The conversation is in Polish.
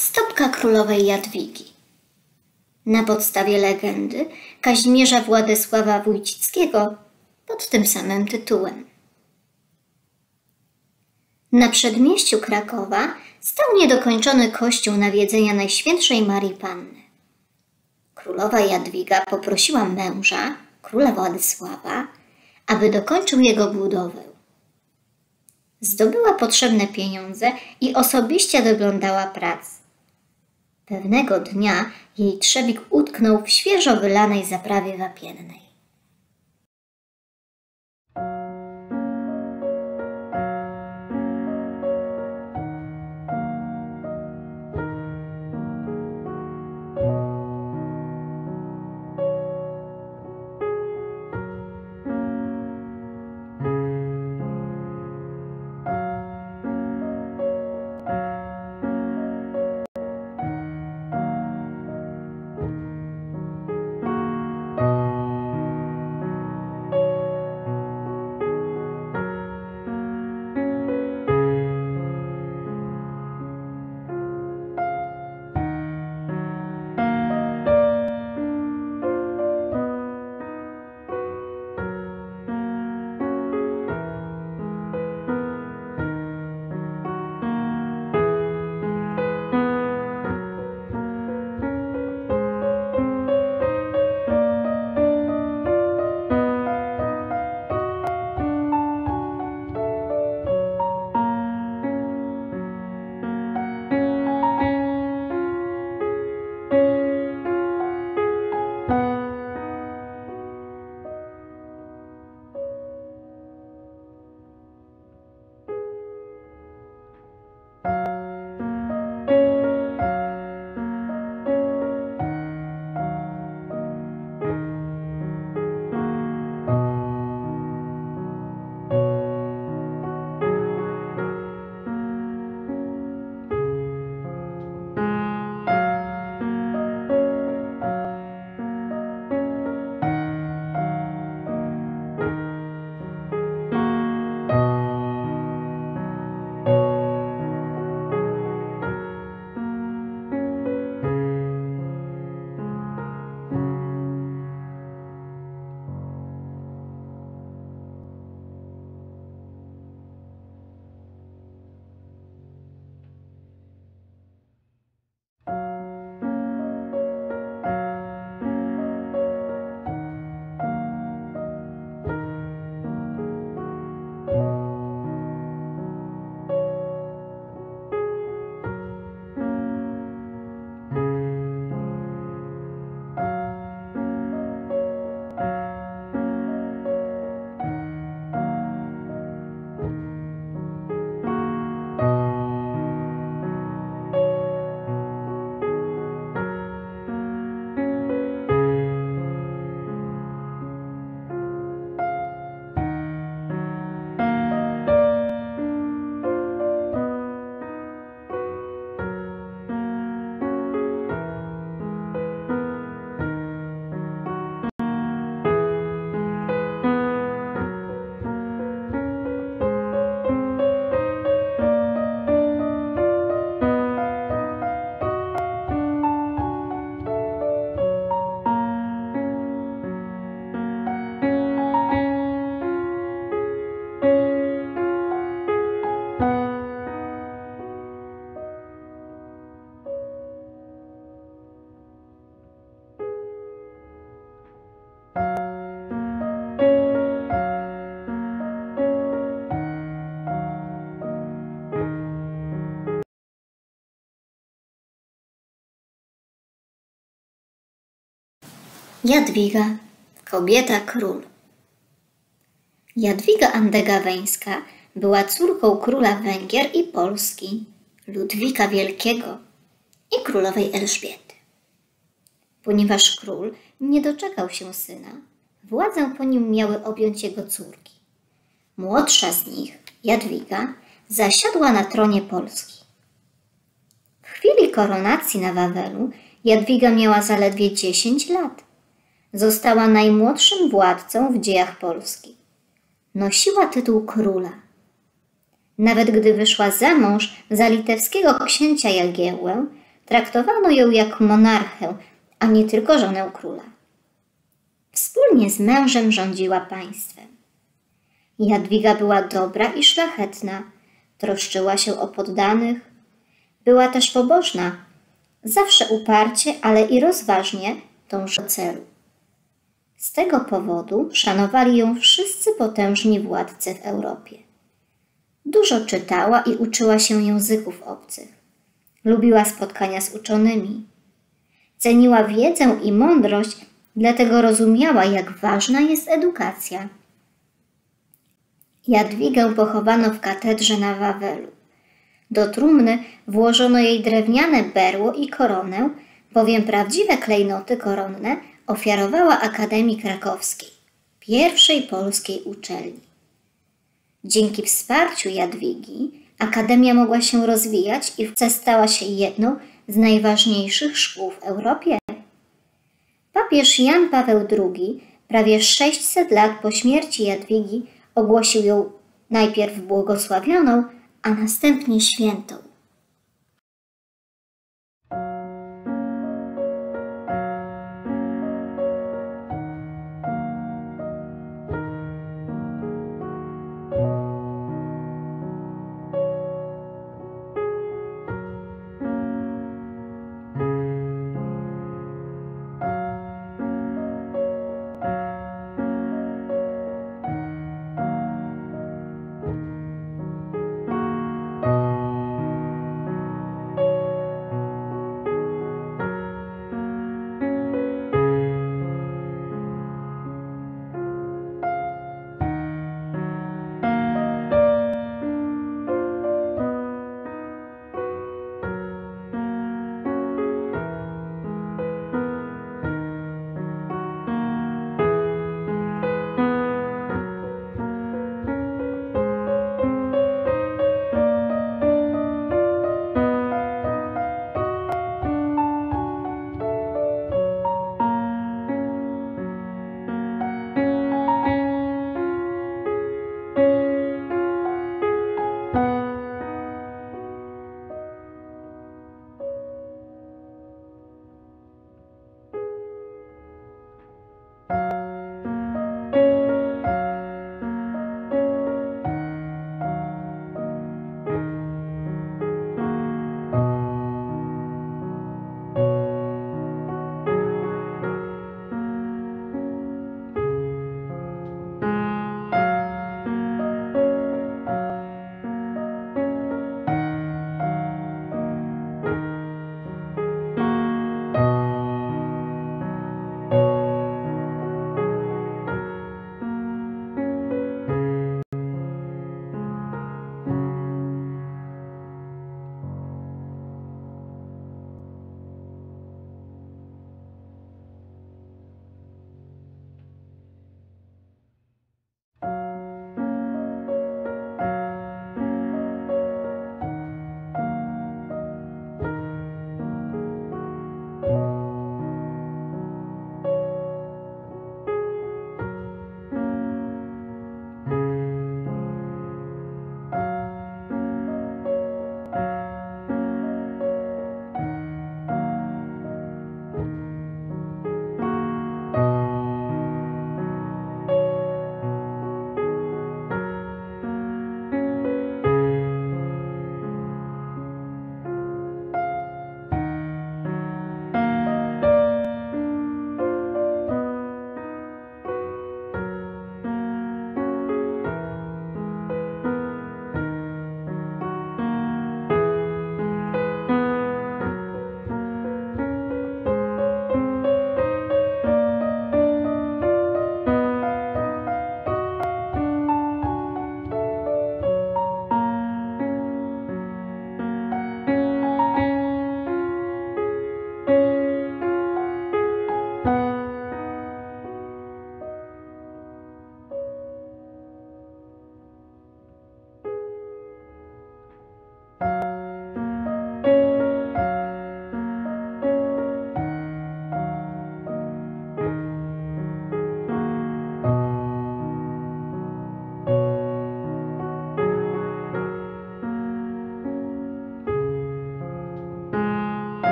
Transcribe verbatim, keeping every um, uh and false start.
Stopka królowej Jadwigi. Na podstawie legendy Kazimierza Władysława Wójcickiego pod tym samym tytułem. Na przedmieściu Krakowa stał niedokończony kościół nawiedzenia Najświętszej Marii Panny. Królowa Jadwiga poprosiła męża, króla Władysława, aby dokończył jego budowę. Zdobyła potrzebne pieniądze i osobiście doglądała prac. Pewnego dnia jej trzewik utknął w świeżo wylanej zaprawie wapiennej. Jadwiga, kobieta król. Jadwiga Andegaweńska była córką króla Węgier i Polski, Ludwika Wielkiego i królowej Elżbiety. Ponieważ król nie doczekał się syna, władzę po nim miały objąć jego córki. Młodsza z nich, Jadwiga, zasiadła na tronie Polski. W chwili koronacji na Wawelu Jadwiga miała zaledwie dziesięć lat. Została najmłodszym władcą w dziejach Polski. Nosiła tytuł króla. Nawet gdy wyszła za mąż za litewskiego księcia Jagiełłę, traktowano ją jak monarchę, a nie tylko żonę króla. Wspólnie z mężem rządziła państwem. Jadwiga była dobra i szlachetna, troszczyła się o poddanych, była też pobożna, zawsze uparcie, ale i rozważnie dążyła do celu. Z tego powodu szanowali ją wszyscy potężni władcy w Europie. Dużo czytała i uczyła się języków obcych. Lubiła spotkania z uczonymi. Ceniła wiedzę i mądrość, dlatego rozumiała, jak ważna jest edukacja. Jadwigę pochowano w katedrze na Wawelu. Do trumny włożono jej drewniane berło i koronę, bowiem prawdziwe klejnoty koronne ofiarowała Akademii Krakowskiej, pierwszej polskiej uczelni. Dzięki wsparciu Jadwigi Akademia mogła się rozwijać i wkrótce stała się jedną z najważniejszych szkół w Europie. Papież Jan Paweł drugi prawie sześćset lat po śmierci Jadwigi ogłosił ją najpierw błogosławioną, a następnie świętą.